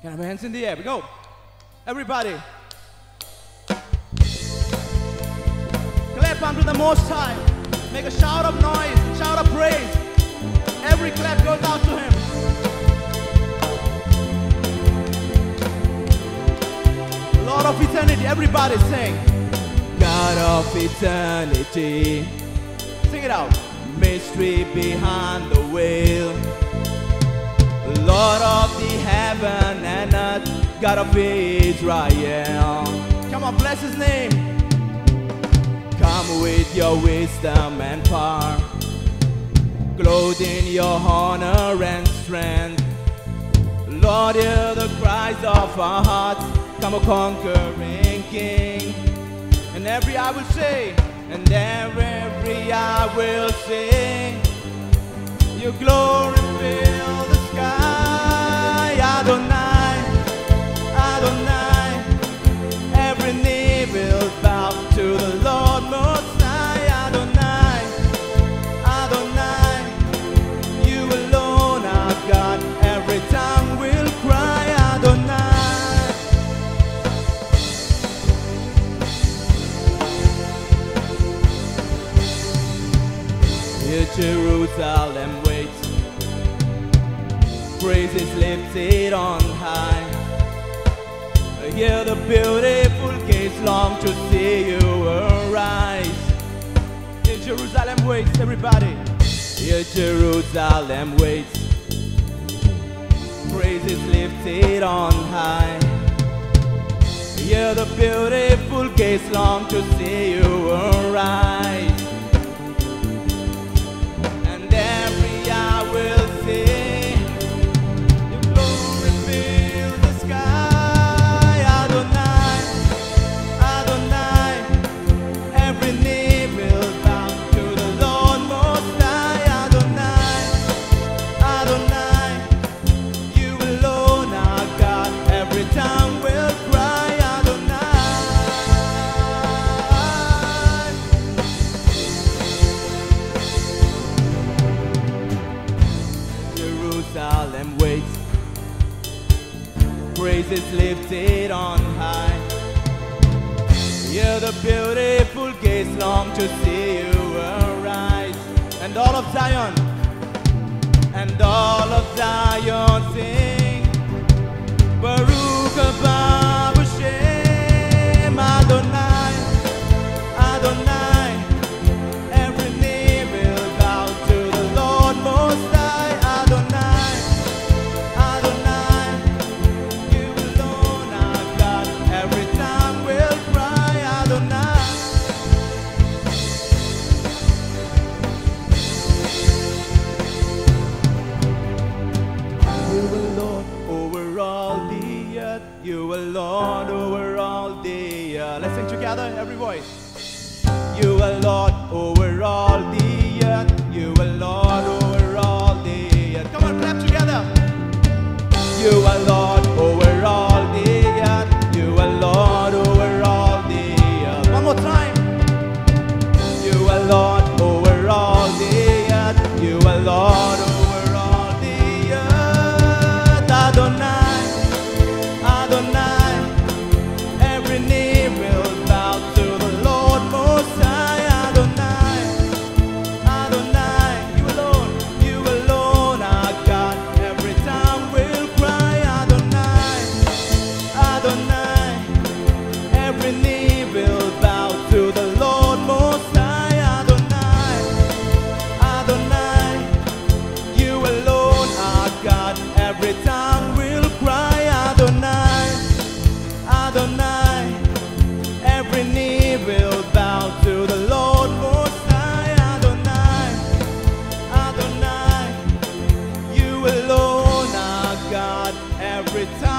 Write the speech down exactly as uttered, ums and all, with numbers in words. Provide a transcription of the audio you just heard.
Can I have hands in the air? We go. Everybody. Clap unto the Most High. Make a shout of noise, shout of praise. Every clap goes out to Him. Lord of eternity, everybody sing. God of eternity. Sing it out. Mystery behind the veil. Lord of the heaven and earth, God of Israel. Come on, bless His name. Come with your wisdom and power, clothed in your honor and strength. Lord, hear the cries of our hearts. Come a conquering King. And every eye will say, and every eye will sing, your glory fill the sky. Adonai, Adonai, every knee will bow to the Lord Most High. Adonai, Adonai, you alone are God. Every tongue will cry, Adonai. Here Jerusalem waits, praises lifted on high. Here the beautiful gates long to see you arise. Here Jerusalem waits, everybody. Here Jerusalem waits, praises lifted on high. Here the beautiful gates long to see you arise. And every eye will sing, your glory fill the sky. Adonai, Adonai, every knee will bow to the Lord Most High. Adonai, Adonai, you alone are God. Every tongue will cry, Adonai. Jerusalem waits, praises lifted on high. Hear the beautiful gates long to see you arise. And all of Zion, and all of Zion sing, Baruch haba b'shem Adonai, Adonai, every knee will bow to the Lord Most High. Adonai, Adonai, you alone are God. Every tongue will cry, Adonai. You are Lord over all the earth. You are Lord over all the earth. Let's sing together, every voice. You are Lord over all the earth. You are Lord over all the earth. Come on, clap together. You are Lord over all the earth. You are Lord over all the earth. One more time. You are Lord over all the earth. You are Lord over all the earth. Adonai, Adonai, every knee will bow to the Lord Most High. Adonai, Adonai, you alone, you alone are God. Every tongue will cry, Adonai, Adonai, every knee will bow to the Lord Most High. Adonai, Adonai, you alone are God. Every tongue will cry, Adonai, Adonai, every knee will bow to the Lord Most High. Adonai, Adonai, you alone are God. Every time